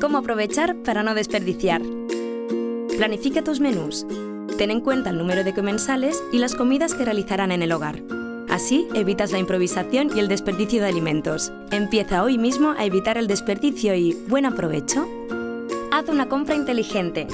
¿Cómo aprovechar para no desperdiciar? Planifica tus menús. Ten en cuenta el número de comensales y las comidas que realizarán en el hogar. Así evitas la improvisación y el desperdicio de alimentos. Empieza hoy mismo a evitar el desperdicio y buen aprovecho. Haz una compra inteligente.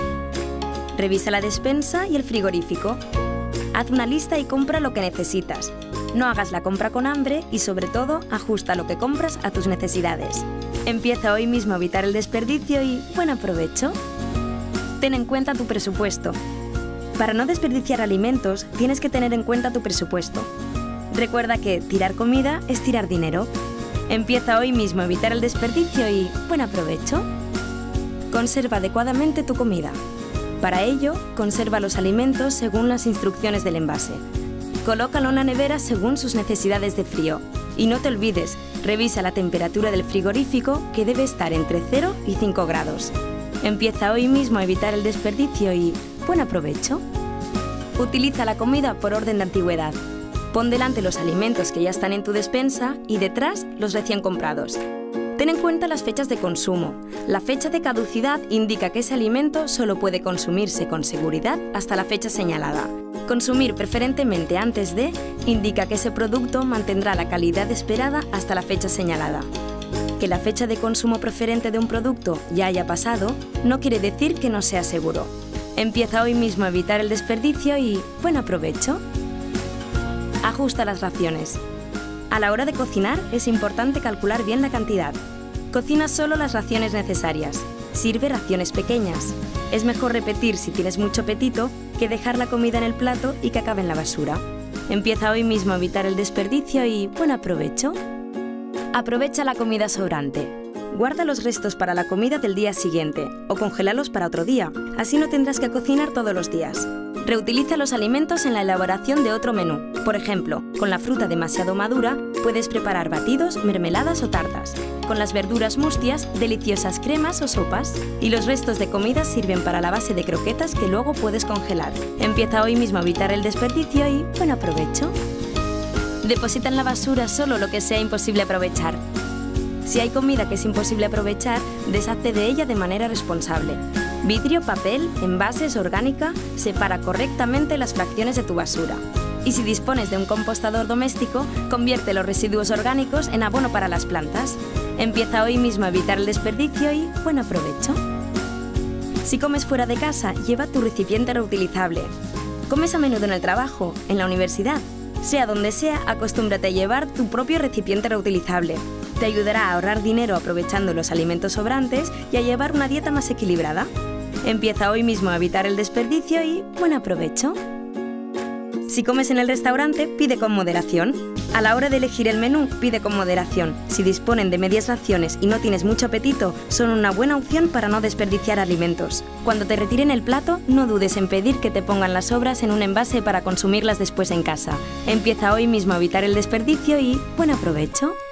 Revisa la despensa y el frigorífico. Haz una lista y compra lo que necesitas. No hagas la compra con hambre y, sobre todo, ajusta lo que compras a tus necesidades. Empieza hoy mismo a evitar el desperdicio y buen aprovecho. Ten en cuenta tu presupuesto. Para no desperdiciar alimentos, tienes que tener en cuenta tu presupuesto. Recuerda que tirar comida es tirar dinero. Empieza hoy mismo a evitar el desperdicio y buen aprovecho. Conserva adecuadamente tu comida. Para ello, conserva los alimentos según las instrucciones del envase. Colócalo en la nevera según sus necesidades de frío. Y no te olvides, revisa la temperatura del frigorífico, que debe estar entre 0 y 5 grados. Empieza hoy mismo a evitar el desperdicio y buen aprovecho. Utiliza la comida por orden de antigüedad. Pon delante los alimentos que ya están en tu despensa y detrás los recién comprados. Ten en cuenta las fechas de consumo. La fecha de caducidad indica que ese alimento solo puede consumirse con seguridad hasta la fecha señalada. Consumir preferentemente antes de indica que ese producto mantendrá la calidad esperada hasta la fecha señalada. Que la fecha de consumo preferente de un producto ya haya pasado no quiere decir que no sea seguro. Empieza hoy mismo a evitar el desperdicio y buen aprovecho. Ajusta las raciones. A la hora de cocinar es importante calcular bien la cantidad. Cocina solo las raciones necesarias. Sirve raciones pequeñas. Es mejor repetir si tienes mucho apetito que dejar la comida en el plato y que acabe en la basura. Empieza hoy mismo a evitar el desperdicio y buen aprovecho. Aprovecha la comida sobrante. Guarda los restos para la comida del día siguiente o congélalos para otro día. Así no tendrás que cocinar todos los días. Reutiliza los alimentos en la elaboración de otro menú. Por ejemplo, con la fruta demasiado madura, puedes preparar batidos, mermeladas o tartas. Con las verduras mustias, deliciosas cremas o sopas. Y los restos de comida sirven para la base de croquetas que luego puedes congelar. Empieza hoy mismo a evitar el desperdicio y buen aprovecho. Deposita en la basura solo lo que sea imposible aprovechar. Si hay comida que es imposible aprovechar, deshazte de ella de manera responsable. Vidrio, papel, envases, orgánica, separa correctamente las fracciones de tu basura. Y si dispones de un compostador doméstico, convierte los residuos orgánicos en abono para las plantas. Empieza hoy mismo a evitar el desperdicio y buen aprovecho. Si comes fuera de casa, lleva tu recipiente reutilizable. ¿Comes a menudo en el trabajo, en la universidad? Sea donde sea, acostúmbrate a llevar tu propio recipiente reutilizable. Te ayudará a ahorrar dinero aprovechando los alimentos sobrantes y a llevar una dieta más equilibrada. Empieza hoy mismo a evitar el desperdicio y buen aprovecho. Si comes en el restaurante, pide con moderación. A la hora de elegir el menú, pide con moderación. Si disponen de medias raciones y no tienes mucho apetito, son una buena opción para no desperdiciar alimentos. Cuando te retiren el plato, no dudes en pedir que te pongan las sobras en un envase para consumirlas después en casa. Empieza hoy mismo a evitar el desperdicio y buen aprovecho.